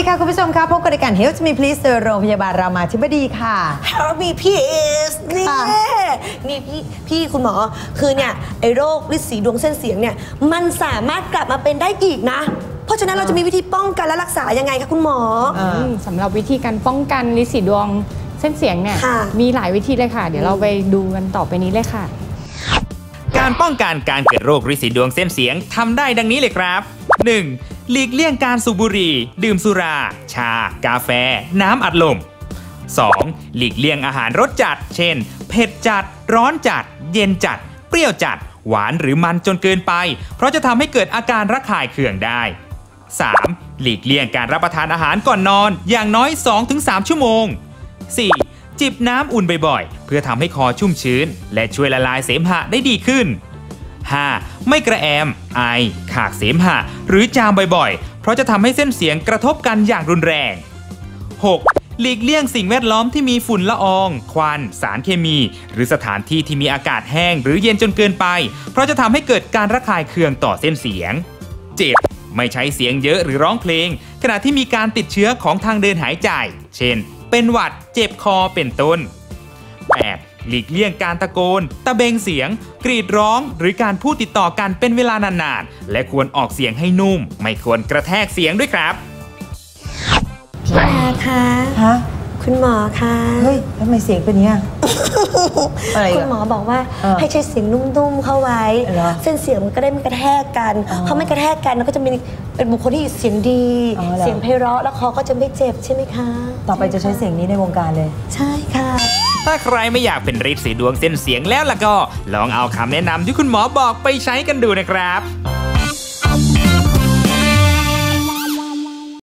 ค่ะคุณผู้ชมครับพบกับรายการ Health Me Please โดยโรงพยาบาลรามาธิบดีค่ะ Help Me Please นี่พี่คุณหมอคือเนี่ยไอ้โรคฤทธิ์สีดวงเส้นเสียงเนี่ยมันสามารถกลับมาเป็นได้อีกนะเพราะฉะนั้นเราจะมีวิธีป้องกันและรักษายังไงคะคุณหมอสำหรับวิธีการป้องกันฤทธิ์สีดวงเส้นเสียงเนี่ยมีหลายวิธีเลยค่ะเดี๋ยวเราไปดูกันต่อไปนี้เลยค่ะการป้องกันการเกิดโรคฤทธิ์สีดวงเส้นเสียงทำได้ดังนี้เลยครับ 1. หลีกเลี่ยงการสูบบุหรี่ดื่มสุราชากาแฟน้ำอัดลม 2. หลีกเลี่ยงอาหารรสจัดเช่นเผ็ดจัดร้อนจัดเย็นจัดเปรี้ยวจัดหวานหรือมันจนเกินไปเพราะจะทำให้เกิดอาการระคายเคืองได้ 3. หลีกเลี่ยงการรับประทานอาหารก่อนนอนอย่างน้อย 2-3 ชั่วโมง 4. จิบน้ำอุ่นบ่อยๆเพื่อทำให้คอชุ่มชื้นและช่วยละลายเสมหะได้ดีขึ้น 5. ไม่กระแอมไอขากเสมหะหรือจามบ่อยๆเพราะจะทำให้เส้นเสียงกระทบกันอย่างรุนแรง 6. หลีกเลี่ยงสิ่งแวดล้อมที่มีฝุ่นละอองควันสารเคมีหรือสถานที่ที่มีอากาศแห้งหรือเย็นจนเกินไปเพราะจะทำให้เกิดการระคายเคืองต่อเส้นเสียง 7. ไม่ใช้เสียงเยอะหรือร้องเพลงขณะที่มีการติดเชื้อของทางเดินหายใจเช่นเป็นหวัดเจ็บคอเป็นต้น 8. หลีกเลี่ยงการตะโกนตะเบงเสียงกรีดร้องหรือการพูดติดต่อกันเป็นเวลานานๆและควรออกเสียงให้นุ่มไม่ควรกระแทกเสียงด้วยครับพี่แอร์คะคุณหมอคะเฮ้ยทำไมเสียงเป็นเนี้ยคุณหมอบอกว่าให้ใช้เสียงนุ่มๆเข้าไว้เส้นเสียงมันก็ได้ไม่กระแทกกันเพราะไม่กระแทกกันมันก็จะเป็นบุคคลที่เสียงดีเสียงไพเราะแล้วคอก็จะไม่เจ็บใช่ไหมคะต่อไปจะใช้เสียงนี้ในวงการเลยใช่ค่ะถ้าใครไม่อยากเป็นฤทธิ์สีดวงเส้นเสียงแล้วล่ะก็ลองเอาคำแนะนำที่คุณหมอบอกไปใช้กันดูนะครับ